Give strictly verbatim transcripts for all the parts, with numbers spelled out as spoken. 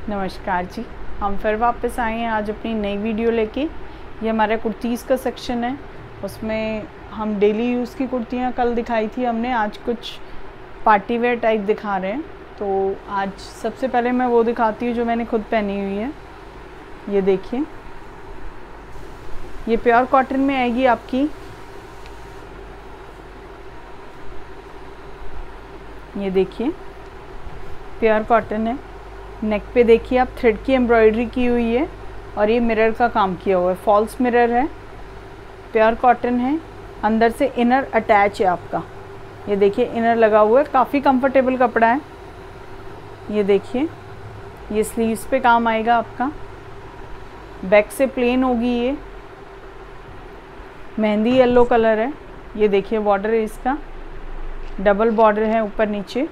नमस्कार जी, हम फिर वापस आए हैं आज अपनी नई वीडियो लेके। ये हमारा कुर्तीज़ का सेक्शन है। उसमें हम डेली यूज़ की कुर्तियाँ कल दिखाई थी हमने, आज कुछ पार्टी वेयर टाइप दिखा रहे हैं। तो आज सबसे पहले मैं वो दिखाती हूँ जो मैंने खुद पहनी हुई है। ये देखिए, ये प्योर कॉटन में आएगी आपकी। ये देखिए, प्योर कॉटन है। नेक पे देखिए आप, थ्रेड की एम्ब्रॉयडरी की हुई है और ये मिरर का काम किया हुआ है, फॉल्स मिरर है, प्योर कॉटन है। अंदर से इनर अटैच है आपका। ये देखिए इनर लगा हुआ है, काफ़ी कंफर्टेबल कपड़ा है। ये देखिए, ये स्लीव्स पे काम आएगा आपका। बैक से प्लेन होगी। ये मेहंदी येलो कलर है। ये देखिए बॉर्डर है इसका, डबल बॉर्डर है ऊपर नीचे।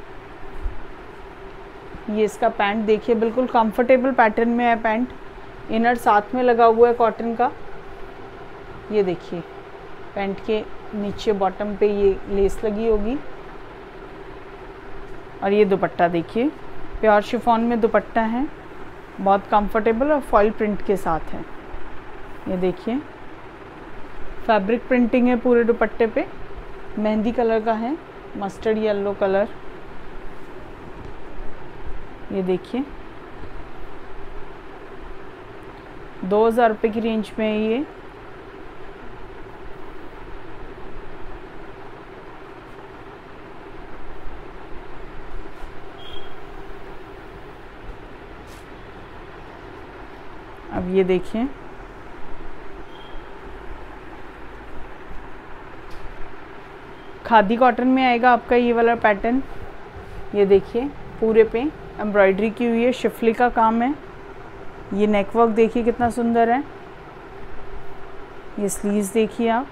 ये इसका पैंट देखिए, बिल्कुल कंफर्टेबल पैटर्न में है पैंट। इनर साथ में लगा हुआ है कॉटन का। ये देखिए, पैंट के नीचे बॉटम पे ये लेस लगी होगी। और ये दुपट्टा देखिए, प्योर शिफॉन में दुपट्टा है, बहुत कंफर्टेबल और फॉइल प्रिंट के साथ है। ये देखिए, फैब्रिक प्रिंटिंग है पूरे दुपट्टे पे, मेहंदी कलर का है, मस्टर्ड येलो कलर। ये देखिए, दो हज़ार रुपये की रेंज में है ये। अब ये देखिए, खादी कॉटन में आएगा आपका ये वाला पैटर्न। ये देखिए, पूरे पे एम्ब्रॉयडरी की हुई है, शिफली का काम है। ये नेक वर्क देखिए कितना सुंदर है। ये स्लीव्स देखिए आप,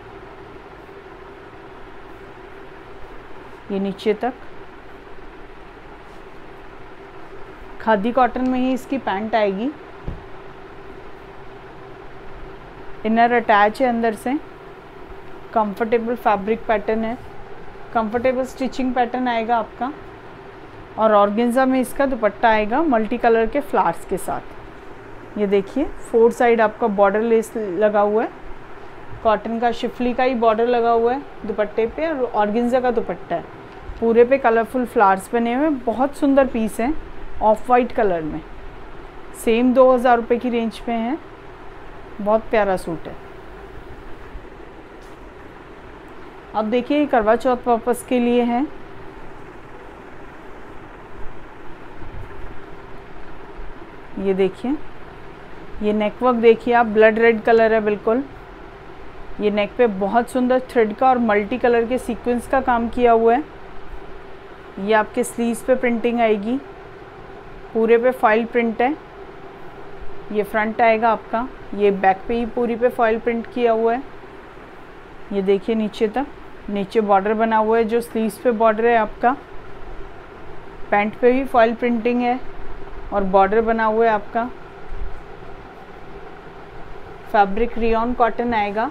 ये नीचे तक खादी कॉटन में ही इसकी पैंट आएगी। इनर अटैच है अंदर से, कंफर्टेबल फैब्रिक पैटर्न है, कंफर्टेबल स्टिचिंग पैटर्न आएगा आपका। और ऑर्गेन्जा में इसका दुपट्टा आएगा मल्टी कलर के फ्लावर्स के साथ। ये देखिए, फोर साइड आपका बॉर्डर लेस लगा हुआ है, कॉटन का शिफली का ही बॉर्डर लगा हुआ है दुपट्टे पे, और ऑर्गेन्जा का दुपट्टा है। पूरे पे कलरफुल फ्लावर्स बने हुए, बहुत सुंदर पीस है, ऑफ वाइट कलर में। सेम दो हज़ार रुपये की रेंज में है, बहुत प्यारा सूट है। अब देखिए, ये करवा चौथ पर्पस के लिए है। ये देखिए, ये नेक वर्क देखिए आप, ब्लड रेड कलर है बिल्कुल। ये नेक पे बहुत सुंदर थ्रेड का और मल्टी कलर के सीक्वेंस का काम किया हुआ है। ये आपके स्लीव्स पे प्रिंटिंग आएगी, पूरे पे फॉइल प्रिंट है। ये फ्रंट आएगा आपका, ये बैक पे ही पूरी पे फॉइल प्रिंट किया हुआ है। ये देखिए नीचे तक, नीचे बॉर्डर बना हुआ है जो स्लीव्स पे बॉर्डर है आपका। पैंट पे भी फॉइल प्रिंटिंग है और बॉर्डर बना हुआ है आपका। फैब्रिक रियॉन कॉटन आएगा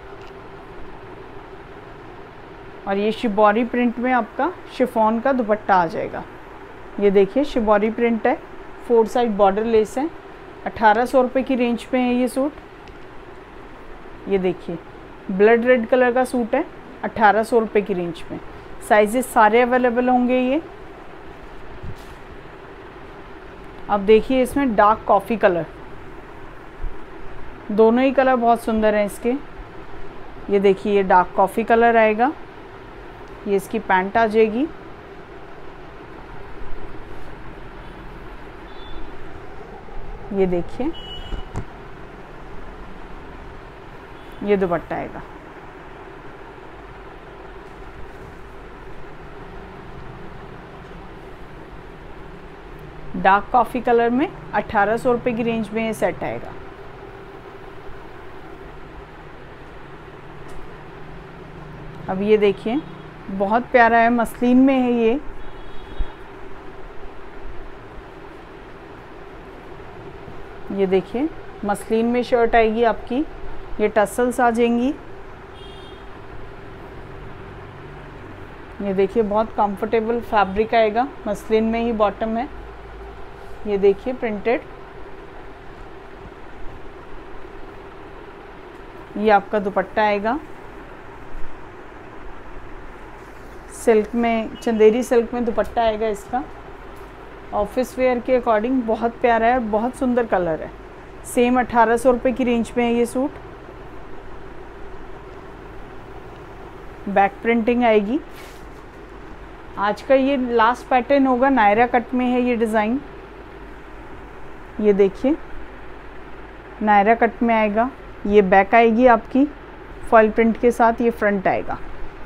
और ये शिबोरी प्रिंट में आपका शिफॉन का दुपट्टा आ जाएगा। ये देखिए, शिबोरी प्रिंट है, फोर साइड बॉर्डर लेस है। अठारह सौ रुपये की रेंज पे है ये सूट। ये देखिए, ब्लड रेड कलर का सूट है, अठारह सौ रुपये की रेंज में। साइजेस सारे अवेलेबल होंगे ये। अब देखिए, इसमें डार्क कॉफ़ी कलर, दोनों ही कलर बहुत सुंदर हैं इसके। ये देखिए, ये डार्क कॉफ़ी कलर आएगा, ये इसकी पैंट आ जाएगी। ये देखिए, ये दुपट्टा आएगा। डार्क कॉफ़ी कलर में अठारह सौ रुपये की रेंज में ये सेट आएगा। अब ये देखिए, बहुत प्यारा है, मसलिन में है ये। ये देखिए, मसलिन में शर्ट आएगी आपकी, ये टसल्स आ जाएंगी। ये देखिए बहुत कंफर्टेबल फैब्रिक आएगा, मसलिन में ही बॉटम है। ये देखिए प्रिंटेड, ये आपका दुपट्टा आएगा। सिल्क में, चंदेरी सिल्क में दुपट्टा आएगा इसका। ऑफिस वेयर के अकॉर्डिंग बहुत प्यारा है और बहुत सुंदर कलर है। सेम अठारह सौ रुपये की रेंज में है ये सूट। बैक प्रिंटिंग आएगी। आज का ये लास्ट पैटर्न होगा, नायरा कट में है ये डिज़ाइन। ये देखिए नायरा कट में आएगा। ये बैक आएगी आपकी फॉइल प्रिंट के साथ, ये फ्रंट आएगा।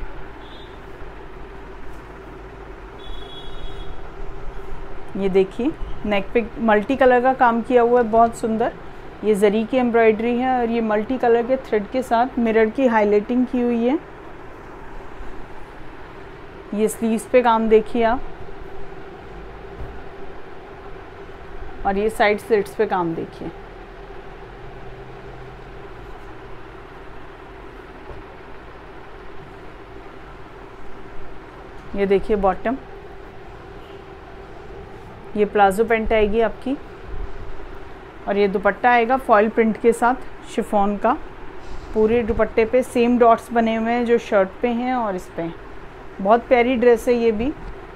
ये देखिए नेक पे मल्टी कलर का काम किया हुआ है, बहुत सुंदर। ये जरी की एम्ब्रॉयडरी है और ये मल्टी कलर के थ्रेड के साथ मिरर की हाईलाइटिंग की हुई है। ये स्लीव्स पे काम देखिए आप, और ये साइड स्लिट्स पे काम देखिए। ये देखिए बॉटम, ये प्लाजो पैंट आएगी आपकी, और ये दुपट्टा आएगा फॉइल प्रिंट के साथ शिफॉन का। पूरे दुपट्टे पे सेम डॉट्स बने हुए हैं जो शर्ट पे हैं और इस पे। बहुत प्यारी ड्रेस है ये भी,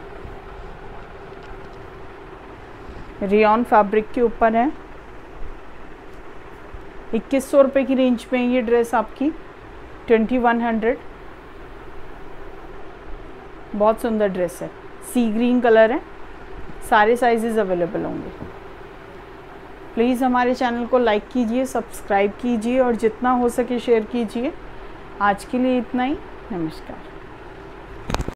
रियॉन फैब्रिक के ऊपर है। इक्कीस सौ रुपये की रेंज में ये ड्रेस आपकी, ट्वेंटी वन हंड्रेड। बहुत सुंदर ड्रेस है, सी ग्रीन कलर है। सारे साइजेस अवेलेबल होंगे। प्लीज़ हमारे चैनल को लाइक कीजिए, सब्सक्राइब कीजिए और जितना हो सके शेयर कीजिए। आज के लिए इतना ही, नमस्कार।